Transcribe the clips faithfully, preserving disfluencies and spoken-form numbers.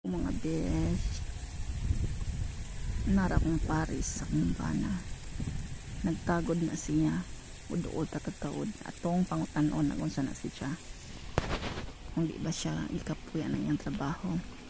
Mga besh, nara kong paris sa kumbana. Nagtagod na siya, uduol tatatawod atong pangutanon na unsa na siya. Kung di ba siya ikapuya na iyang trabaho,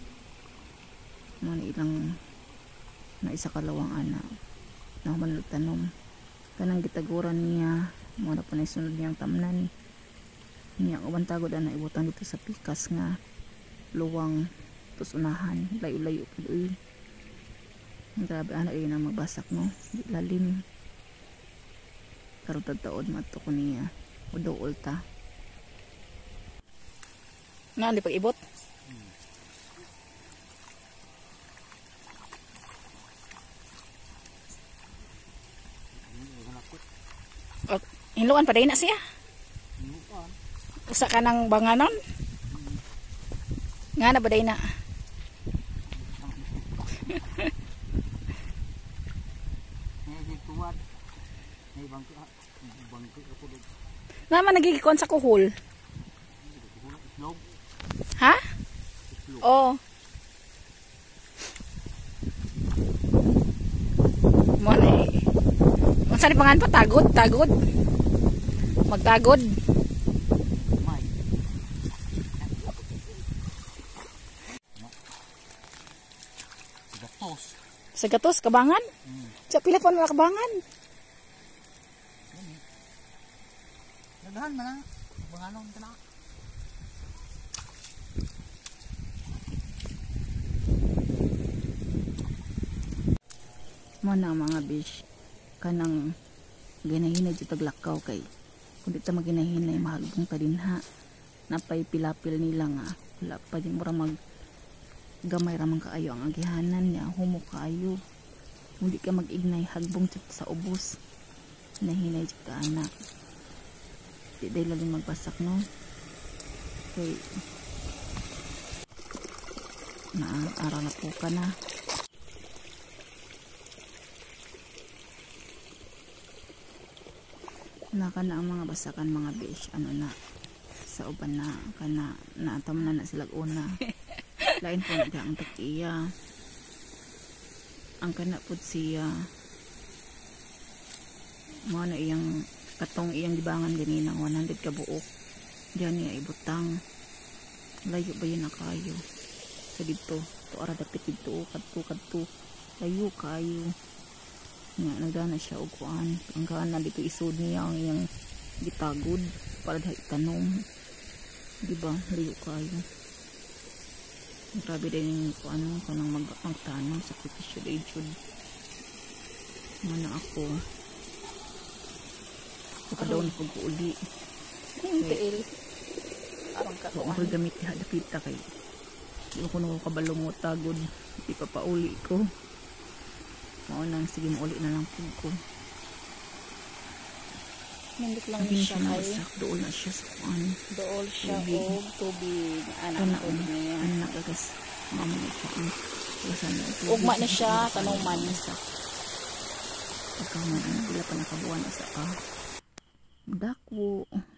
mga ilang na isa kalawang anak na humanulog tanom kanang gitaguran niya mo na panay sunod niyang tamnan niya. Uban tagod na ibutang dito sa pikas nga luwang tus unahan layo-layo pud uy. Grabe ana ay na magbasak no, di lalim karon tataod mato ko niya udo ulta nga di pag ibot. O, hinluan pa day na siya. Usa ka ng banganon nga na ba day na. Naman nagigikon sa kuhol. Ha? Oo. Mo na eh. Unsa ni pangan pa tagod, tagod. Magtagod. Gatos. Sa gatos kabangan? Hmm. Sa pila pa na kabangan? Nagdahan man na. Banganon ka na. Mo na mga bish kanang ginahinay jud taglakaw kay kun di ta maginahinay mahagbong ta dinha napay pilapil nila nga wala pa din mura mag gamay ra man kaayo ang agihanan niya humo kaayo hindi ka mag-ignay hagbong jud sa ubos nahinay jud ka anak di day lalim magbasak no kay na ara na po ka na. Naka na ang mga basakan mga besh ano na sa uban na kana naatam na na sila una lain po na ang takiya ang kana pud siya mo na iyang katong iyang dibangan ganina one hundred ka buok diyan niya ibutang layo ba yun na kayo sa dito to ara dapit dito kadto kadto layo kayo nga nagdana siya og kuan ang kana dito isud niya ang iyang gitagod para dahi tanom di ba layo kayo. Grabe din yung kuan kanang magtanom sa sakripisyo day jud mana ako pagkadaon pag uli Tiil arang ka ko ang gamit ha dapita kay di ko no kabalo mo tagod di pa pauli ko mao nang sige mo uli na lang pud ko. Nindot lang Sabi siya kay dool na siya sa kuan dool siya og tubig anak kana ko niya anak kagas mama ni siya ang usan na ugma na siya tanuman sa pagkaman ano pila pa nakabuan sa ka dako